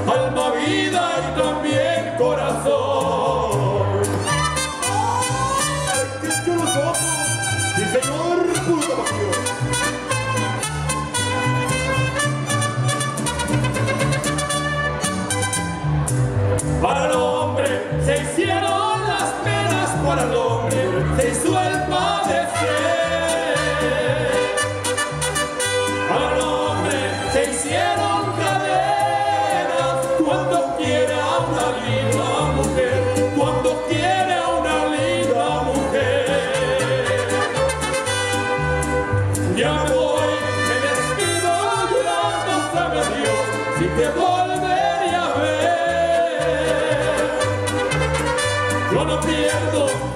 alma, vida y también corazón. ¡Ay, qué chulos ojos! ¡Sí, señor! ¡Puro tabaquillo! Para el hombre se hicieron las penas, para el hombre se hizo el padecer. Para el hombre se hicieron cadenas cuando quiere a una linda mujer, cuando quiere a una linda mujer. Ya me voy, me despido llorando, sabe a Dios si te volveré a ver. Yo no pierdo